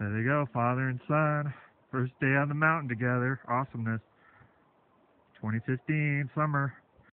There they go, father and son. First day on the mountain together. Awesomeness. 2015, summer.